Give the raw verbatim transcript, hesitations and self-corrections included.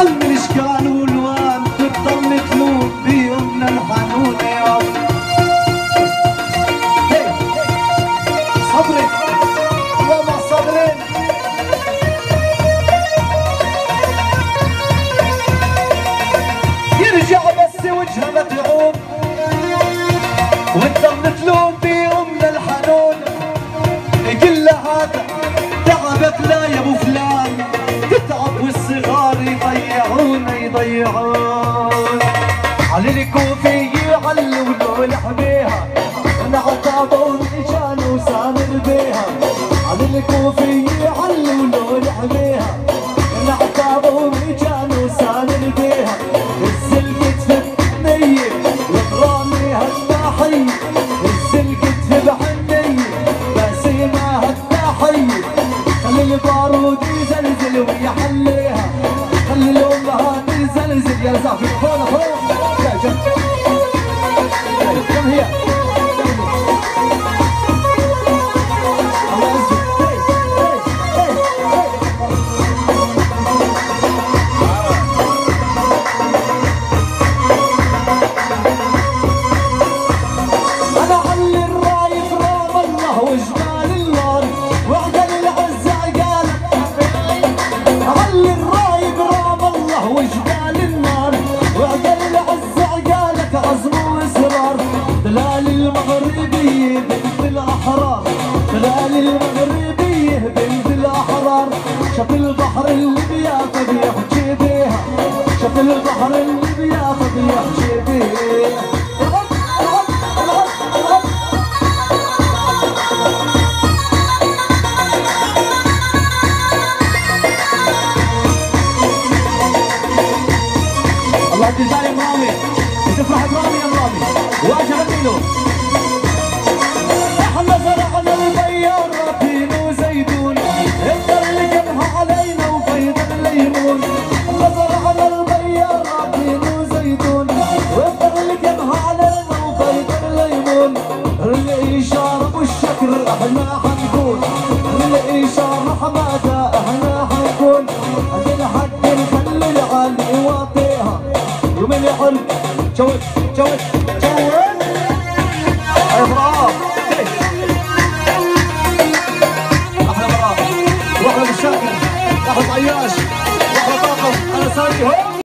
علم الاشكال والوان تضل تلوم بيومنا الحنون يا صبري وما صبرين يرجع بس وجهه ما تعوم وتضل تلوم بيومنا الحنون يقول له هذا تعبك لا يا ابو فلان تتعب والصغار يضيعون يضيعون على الكوفي يعلموا الحبيها انا عتابون كانوا سامر بيها على الكوفي يعلموا الحبيها انا عتابون كانوا سامر بيها الزلقت في النية وغرامي هالتحية الزلقت في بحنية بسيمة هالتحية خلي البارود يزلزل ويحليها خلي الامهات تزلزل يا زعفي فوق فوق يا جم كم هي الله يعزك انا علي الرايف رام الله وجمال النار وعدل العز عقالك علي الرايب رام الله وجبال النار وعدل العز عقالك عزم واصرار دلال المغربيه بنت الاحرار دلال المغربيه بنت الاحرار شاف البحر اللي بياخذ يحكي بيها شاف البحر اللي بياخذ يحكي بيها الله تجاري مرامي تفرح مرامي يا مرامي واجهت له احنا زرعنا البيار رابين وزيتون الدر جمها علينا وفيض الليمون احنا زرعنا البيار رابين وزيتون والدر جمها علينا وفيض الليمون الاشاره والشكر احنا حنكون الاشاره حماده احنا حنكون عندنا حق نخلي العالي واطيها يوم اللي حل جود جود جود يا براء احلى براء واحلى بالشاكر احلى عياش